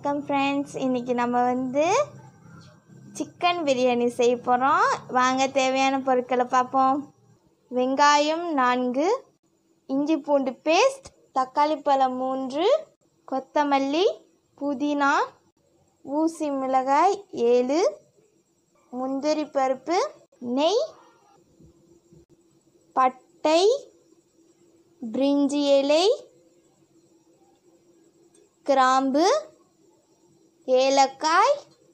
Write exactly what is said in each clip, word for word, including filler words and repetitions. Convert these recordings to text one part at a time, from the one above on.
வணக்கம் ஃப்ரெண்ட்ஸ். இன்றைக்கி நம்ம வந்து சிக்கன் பிரியாணி செய்ய போகிறோம். வாங்க தேவையான பொருட்களை பார்ப்போம். வெங்காயம் நான்கு, இஞ்சி பூண்டு பேஸ்ட், தக்காளி பழம் மூன்று, கொத்தமல்லி, புதினா, ஊசி மிளகாய் ஏழு, முந்திரி பருப்பு, நெய், பட்டை, பிரிஞ்சி இலை, கிராம்பு, ஏலக்காய்,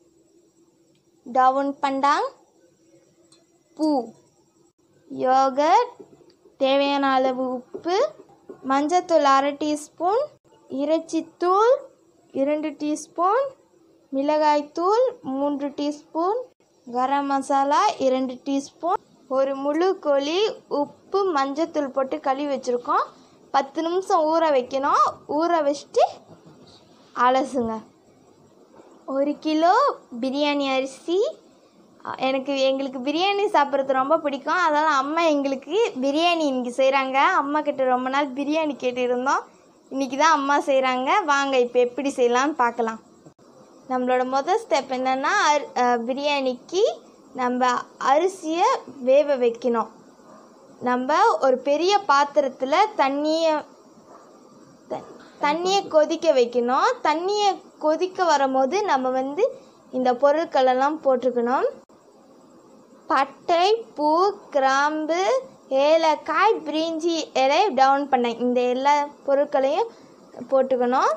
டவுன் பண்டாங், பூ, யோகர்ட், தேவையான அளவு உப்பு, மஞ்சத்தூள் அரை டீஸ்பூன், இறைச்சித்தூள் இரண்டு டீஸ்பூன், மிளகாய்த்தூள் மூன்று டீஸ்பூன், கரம் மசாலா இரண்டு டீஸ்பூன், ஒரு முழு கோழி, உப்பு மஞ்சத்தூள் போட்டு கழுவி வச்சுருக்கோம். பத்து நிமிஷம் ஊற வைக்கணும். ஊற வச்சுட்டு அலசுங்க. ஒரு கிலோ பிரியாணி அரிசி. எனக்கு எங்களுக்கு பிரியாணி சாப்பிட்றது ரொம்ப பிடிக்கும். அதனால் அம்மா எங்களுக்கு பிரியாணி இன்றைக்கி செய்கிறாங்க. அம்மா கிட்ட ரொம்ப நாள் பிரியாணி கேட்டிருந்தோம். இன்றைக்கி தான் அம்மா செய்கிறாங்க. வாங்க இப்போ எப்படி செய்யலான்னு பார்க்கலாம். நம்மளோட முதல் ஸ்டெப் என்னென்னா, பிரியாணிக்கு நம்ம அரிசியை வேக வைக்கணும். நம்ம ஒரு பெரிய பாத்திரத்தில் தண்ணியை தண்ணியை கொதிக்க வைக்கணும். தண்ணியை கொதிக்க வரும்போது நம்ம வந்து இந்த பொருட்களெல்லாம் போட்டுக்கணும். பட்டை, பூ, கிராம்பு, ஏலக்காய், பிரிஞ்சி இலை, டவுன் பண்ண இந்த எல்லா பொருட்களையும் போட்டுக்கணும்.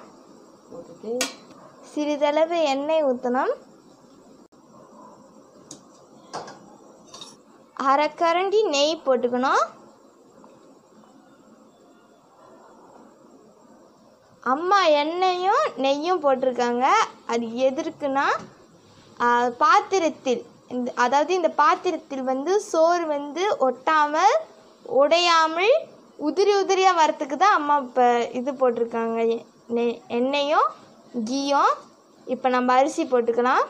சிறிதளவு எண்ணெய் ஊற்றணும். அரை கரண்டி நெய் போட்டுக்கணும். அம்மா எண்ணெயும் நெய்யும் போட்டிருக்காங்க. அது எதற்குன்னா, பாத்திரத்தில் இந்த அதாவது இந்த பாத்திரத்தில் வந்து சோறு வந்து ஒட்டாமல் உடையாமல் உதிரி உதிரியாக வரத்துக்கு தான் அம்மா இப்போ இது போட்டிருக்காங்க. நெய் எண்ணெயும் கீயும். இப்போ நம்ம அரிசி போட்டுக்கலாம்.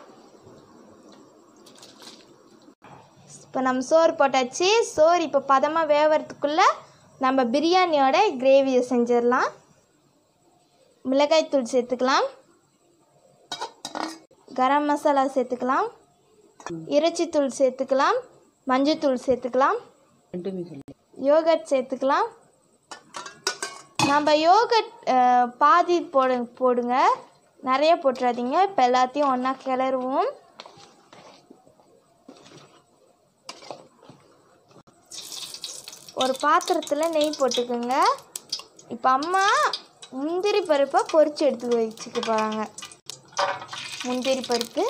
இப்போ நம்ம சோறு போட்டாச்சு. சோறு இப்போ பதமாக வேகிறதுக்குள்ளே நம்ம பிரியாணியோட கிரேவியை செஞ்சிடலாம். மிளகாய்த்தூள் சேர்த்துக்கலாம். கரம் மசாலா சேர்த்துக்கலாம். இறைச்சித்தூள் சேர்த்துக்கலாம். மஞ்சத்தூள் சேர்த்துக்கலாம். யோகர்ட் சேர்த்துக்கலாம். நம்ம யோகர்ட் பாதி போடு போடுங்க நிறைய போட்டுறாதீங்க. இப்போ எல்லாத்தையும் ஒன்றா கிளறுவோம். ஒரு பாத்திரத்தில் நெய் போட்டுக்கோங்க. இப்போ அம்மா முந்திரி பருப்பை பொரித்து எடுத்து வச்சுக்க போகிறாங்க. முந்திரி பருப்பு,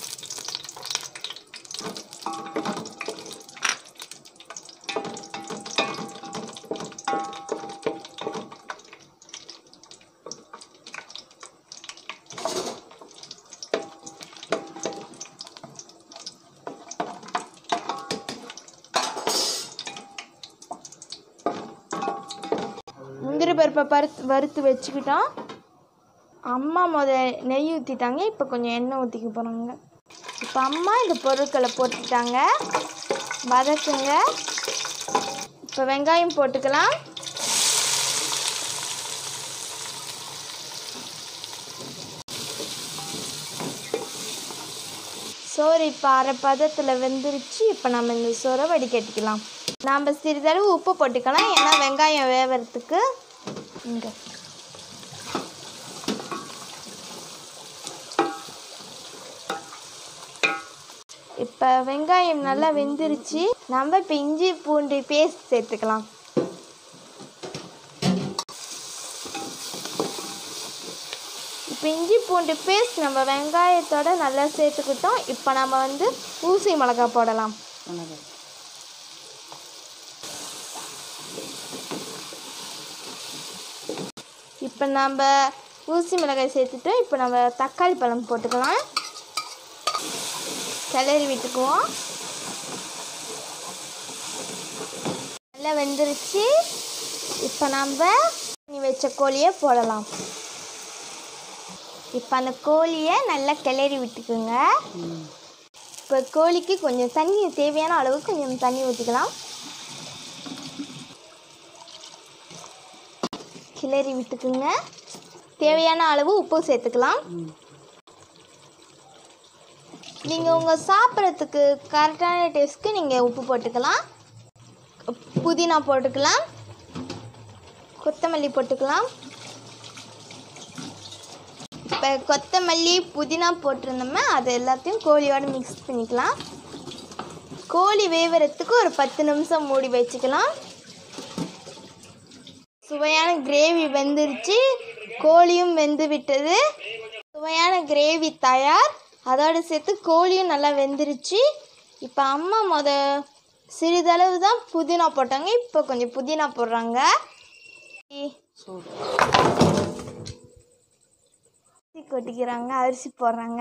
முந்திரி பருப்பை பருத்து வறுத்து வச்சுக்கிட்டோம். அம்மா முத நெய் ஊற்றிட்டாங்க. இப்போ கொஞ்சம் எண்ணெய் ஊற்றிக்க போகிறாங்க. இப்போ அம்மா இந்த பொருட்களை போட்டுட்டாங்க. வதக்குங்க. இப்போ வெங்காயம் போட்டுக்கலாம். சோறு இப்போ அரை பதத்தில் வெந்துருச்சு. இப்போ நம்ம இந்த சோறை வடிகட்டிக்கலாம். நாம் சிறிதளவு உப்பு போட்டுக்கலாம். ஏன்னா வெங்காயம் வேகிறதுக்கு. இங்கே இப்போ வெங்காயம் நல்லா வெந்துருச்சு. நம்ம இப்போ இஞ்சி பூண்டு பேஸ்ட் சேர்த்துக்கலாம். இப்போ இஞ்சி பூண்டு பேஸ்ட் நம்ம வெங்காயத்தோட நல்லா சேர்த்துக்கிட்டோம். இப்போ நம்ம வந்து ஊசி மிளகாய் போடலாம். இப்போ நம்ம ஊசி மிளகாய் சேர்த்துட்டோம். இப்போ நம்ம தக்காளி பழம் போட்டுக்கலாம். கிளறி விட்டுக்குவோம். நல்லா வெந்துருச்சு. இப்போ நம்ம வச்ச கோழியை போடலாம். இப்போ அந்த கோழியை நல்லா கிளறி விட்டுக்குங்க. இப்போ கோழிக்கு கொஞ்சம் தண்ணி, தேவையான அளவுக்கு கொஞ்சம் தண்ணி ஊற்றிக்கலாம். கிளறி விட்டுக்குங்க. தேவையான அளவு உப்பு சேர்த்துக்கலாம். நீங்கள் உங்கள் சாப்பிட்றதுக்கு கரெக்டான டேஸ்ட்க்கு நீங்கள் உப்பு போட்டுக்கலாம். புதினா போட்டுக்கலாம், கொத்தமல்லி போட்டுக்கலாம். இப்போ கொத்தமல்லி புதினா போட்டிருந்தோம்னா அது எல்லாத்தையும் கோழியோடு மிக்ஸ் பண்ணிக்கலாம். கோழி வேவறதுக்கு ஒரு பத்து நிமிஷம் மூடி வச்சுக்கலாம். சுவையான கிரேவி வெந்துருச்சு, கோழியும் வெந்து விட்டது. சுவையான கிரேவி தயார். அதோடு சேர்த்து கோழியும் நல்லா வெந்துருச்சு. இப்போ அம்மா மொத சிறிதளவு தான் புதினா போட்டாங்க, இப்போ கொஞ்சம் புதினா போடுறாங்க. கொட்டிக்கிறாங்க, அரிசி போடுறாங்க.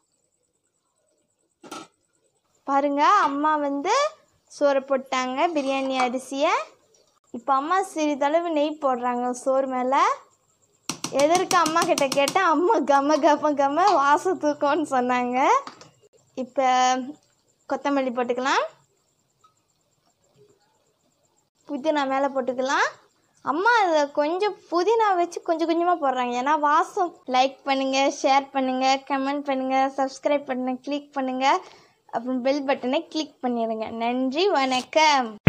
பாருங்க, அம்மா வந்து சோறு போட்டாங்க, பிரியாணி அரிசியை. இப்போ அம்மா சிறிதளவு நெய் போடுறாங்க சோறு மேலே. எதற்கு அம்மா கிட்ட கேட்டால் அம்மா கம கம கம வாசம் தூக்கம்னு சொன்னாங்க. இப்போ கொத்தமல்லி போட்டுக்கலாம், புதினா மேலே போட்டுக்கலாம். அம்மா அதை கொஞ்சம் புதினா வச்சு கொஞ்சம் கொஞ்சமாக போடுறாங்க, ஏன்னா வாசம். லைக் பண்ணுங்கள், ஷேர் பண்ணுங்கள், கமெண்ட் பண்ணுங்கள், சப்ஸ்கிரைப் பண்ணுங்கள், கிளிக் பண்ணுங்கள், அப்புறம் பெல் பட்டனை கிளிக் பண்ணிடுங்க. நன்றி, வணக்கம்.